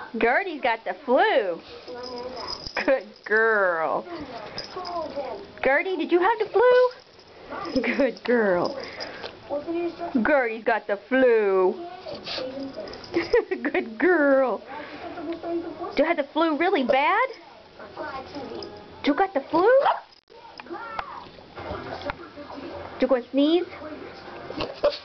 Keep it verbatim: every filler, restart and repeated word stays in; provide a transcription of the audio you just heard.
GrrTee's got the flu. Good girl. GrrTee, did you have the flu? Good girl. GrrTee's got the flu. Good girl. Do you have the flu really bad? Do you got the flu? Do you go and sneeze?